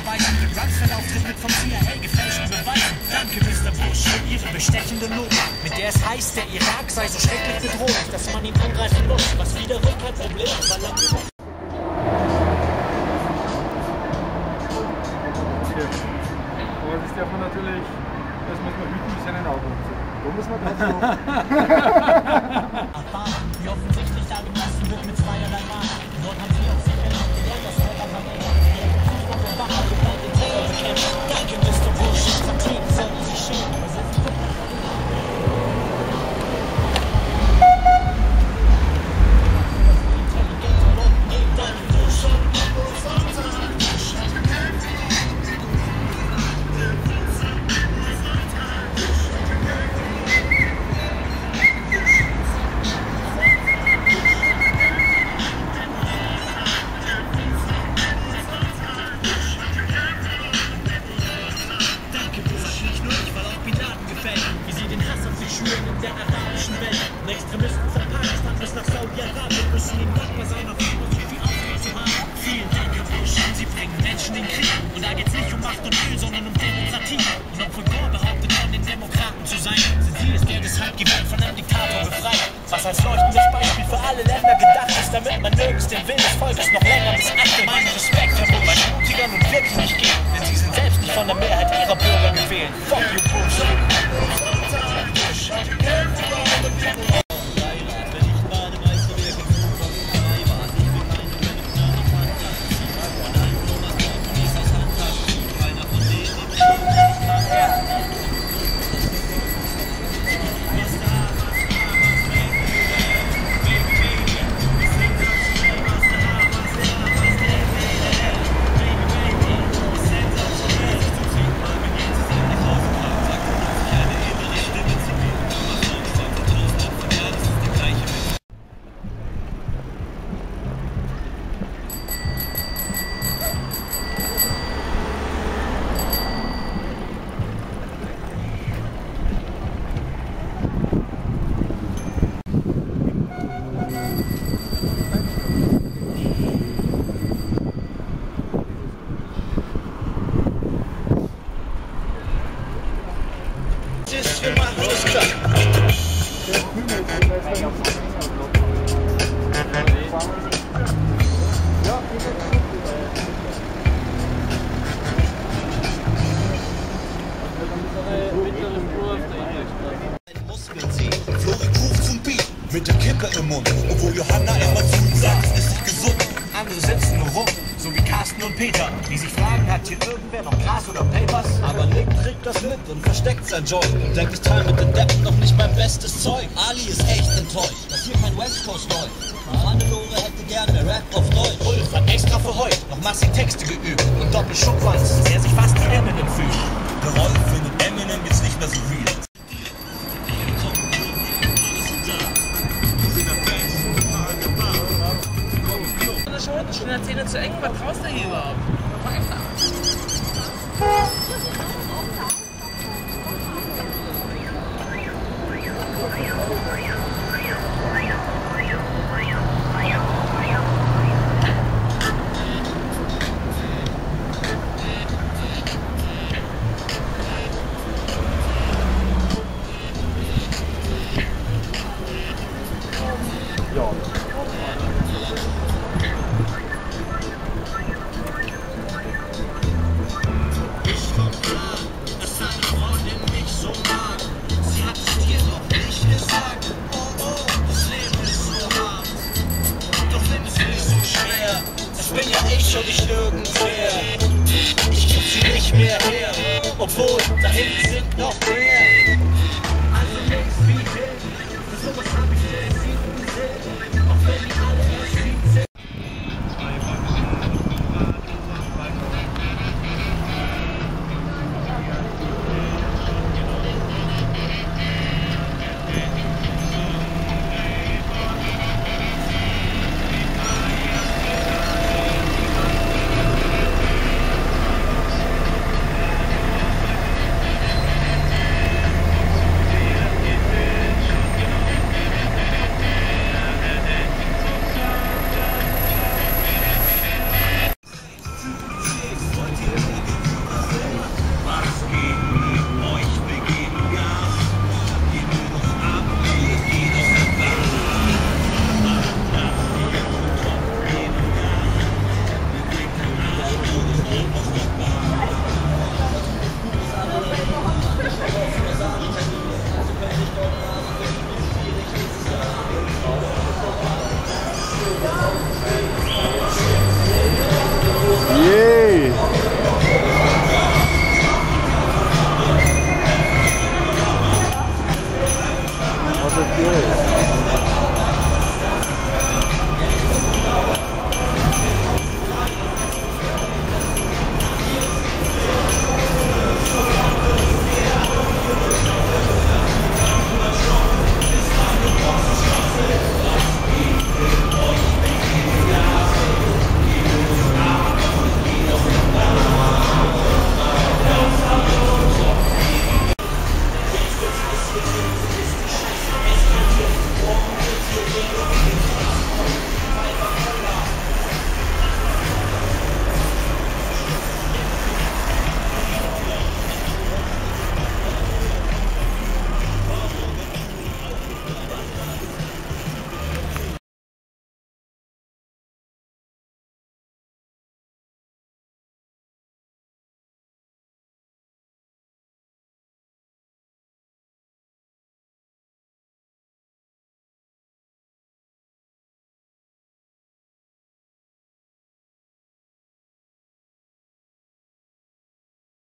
Beweisen. Rumsfeld-Auftritt mit vom CIA gefälschten Beweisen. Danke, Mr. Bush, für Ihre bestechende Logik, mit der es heißt, der Irak sei so schrecklich bedrohlich, dass man ihn angreifen muss, was wiederum kein Problem ist, weil aber das darf man natürlich, das muss man hüten mit seinen Augen. Da muss man drauf wie offensichtlich da gelassen wird mit zweierlei Maß. Dort haben sie auch sicher nicht gelernt, dass Holland am Ende den Terror bekämpft. Danke, Mr. Bush, Satire sollten sich schämen. In der arabischen Welt. Und Extremisten von Pakistan bis nach Saudi-Arabien müssen ihnen dankbar sein, auf einmal so viel Aufmerksamkeit zu haben. Vielen Dank, Herr Bush. Sie bringen Menschen in Krieg. Und da geht's nicht um Macht und Öl, sondern um Demokratie. Und obwohl Gore behauptet, von den Demokraten zu sein, sind sie es, der deshalb die Welt von einem Diktator befreit. Was als leuchtendes Beispiel für alle Länder gedacht ist, damit man nirgends den Willen des Volkes noch länger missachtet. Mein Respekt, Herr Bush, weil mutiger nun wirklich nicht geht, denn sie sind selbst nicht von der Mehrheit ihrer Bürger gewählt. Fuck you, Bush. Wir machen das klar. Mit der Kippe im Mund, obwohl Johanna immer zu ihm sagt, es ist nicht gesund. Andere sitzen nur rum, so wie Carsten und Peter, die sich fragen, hat hier irgendwer noch Gras oder Papers? Aber Nick kriegt das mit und versteckt sein Joint und denkt, ich teile mit den Deppen noch nicht mein bestes Zeug. Ali ist echt enttäuscht, dass hier kein West Coast läuft. Hannelore hätte gerne Rap auf Deutsch. Ulf hat extra für heute noch massig Texte geübt und Doppelschuckwanz, der sich fast wie Eminem fühlt. Der Rolf findet Eminem jetzt nicht mehr so real. Schon in der Zähne zu eng, was traust du hier überhaupt? Weiter. Bin ja ich und ich nirgendwer. Ich krieg sie nicht mehr her, obwohl da hinten